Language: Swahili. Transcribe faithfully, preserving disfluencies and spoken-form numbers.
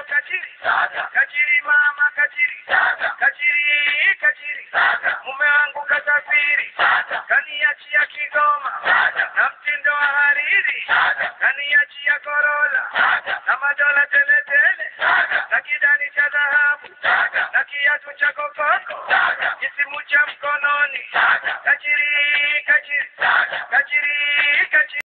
kachiri, kachiri mama kachiri, kachiri kachiri, mume wangu kasafiri, kaniachia Kigoma na mtindo wa hariri, kaniachia Corolla na madola tele tele, na kidani cha dhahabu na kiatu cha kokoko, kisimu cha mkononi.